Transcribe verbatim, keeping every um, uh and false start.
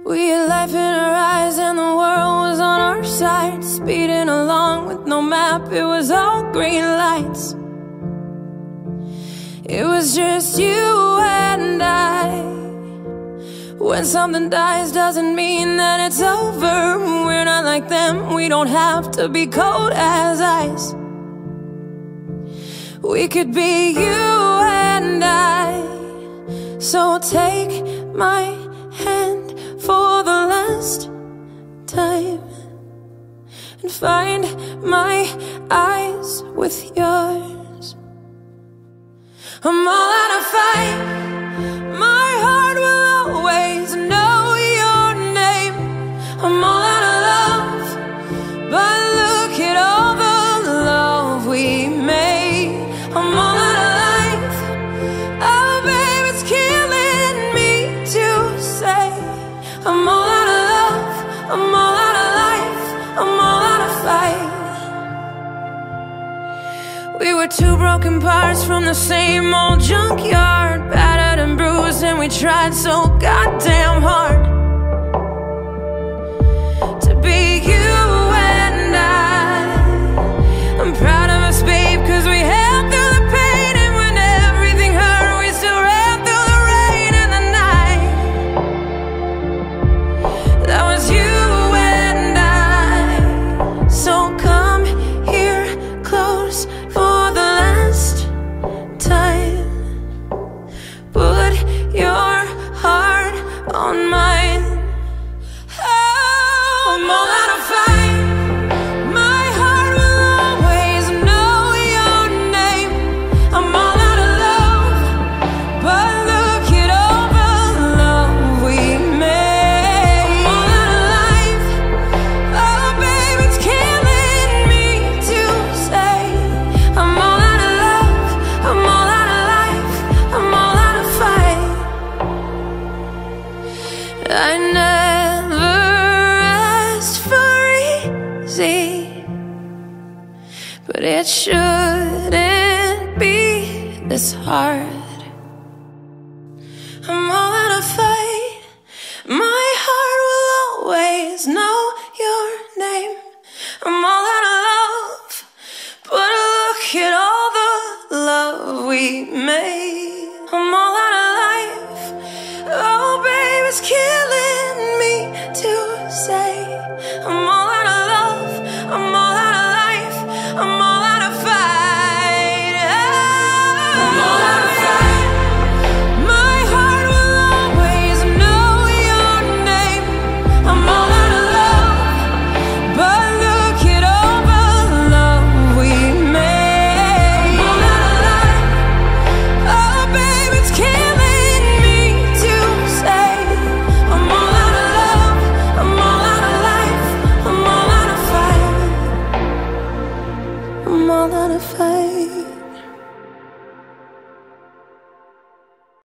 We had life in our eyes and the world was on our side, speeding along with no map, it was all green lights. It was just you and I. When something dies doesn't mean that it's over. We're not like them, we don't have to be cold as ice. We could be you and I. So take my hand for the last time and find my eyes with yours. I'm all out of fight. My heart will always know your name. I'm all out of love, but look at all the love we made. I'm all out of life. Oh babe, it's killing me to say I'm all out of love, I'm all out of life, I'm all out of fight. We were two broken parts from the same old junkyard, battered and bruised, and we tried so goddamn hard to be you and I. I'm proud of us, babe, cause we held through the pain, and when everything hurt, we still ran through the rain and the night. That was you and I. So come here close for the last time. Put your heart on mine. Oh, I'm all out of fight. My heart will always know your name. I'm all out of love, but look at all the love we made. I'm all out of life. Oh babe, it's killing me to say I'm all out of love, I'm all out of life, I'm all out of fight. I never asked for easy, but it shouldn't be this hard. I'm all out of fight. My heart will always know your name. I'm all out of love, but look at all the love we made. I'm all out of life. Oh babe, it's killing me to say I'm all out of love, I'm all out of life, I'm all out of fight. I'm all out of fight. My heart will always know your name. I'm all out of love, but look at all the love we made. I'm all out of life. Oh babe, it's killing me to say I'm all out of love, I'm all out of life, I'm all out of fight. I'm all out of fight.